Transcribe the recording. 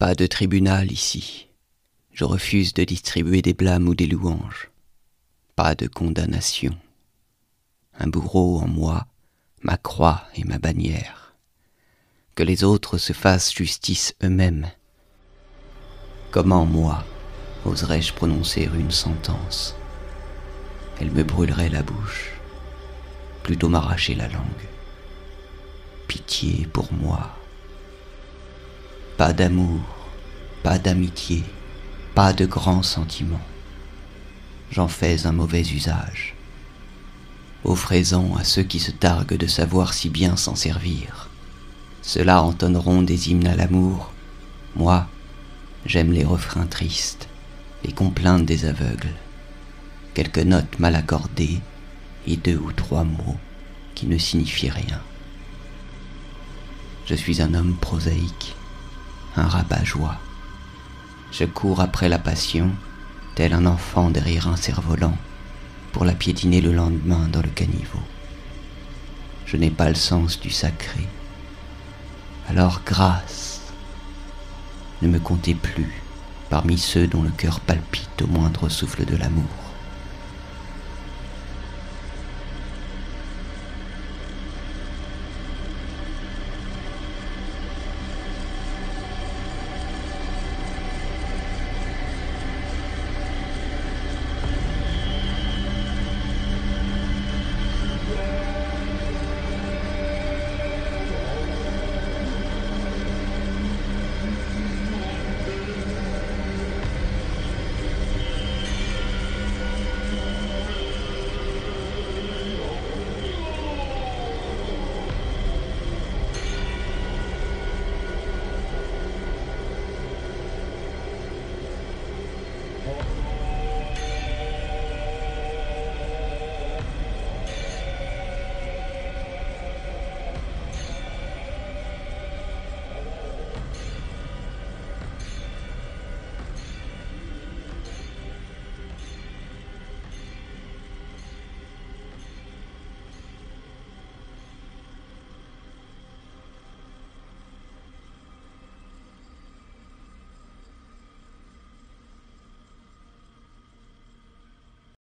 Pas de tribunal ici. Je refuse de distribuer des blâmes ou des louanges. Pas de condamnation. Un bourreau en moi, ma croix et ma bannière. Que les autres se fassent justice eux-mêmes. Comment, moi, oserais-je prononcer une sentence? Elle me brûlerait la bouche, plutôt m'arracher la langue. Pitié pour moi. Pas d'amour, pas d'amitié, pas de grands sentiments. J'en fais un mauvais usage. Offrez-en à ceux qui se targuent de savoir si bien s'en servir. Ceux-là entonneront des hymnes à l'amour. Moi, j'aime les refrains tristes, les complaintes des aveugles, quelques notes mal accordées et 2 ou 3 mots qui ne signifient rien. Je suis un homme prosaïque, un rabat-joie. Je cours après la passion, tel un enfant derrière un cerf-volant, pour la piétiner le lendemain dans le caniveau. Je n'ai pas le sens du sacré. Alors grâce, ne me comptez plus parmi ceux dont le cœur palpite au moindre souffle de l'amour.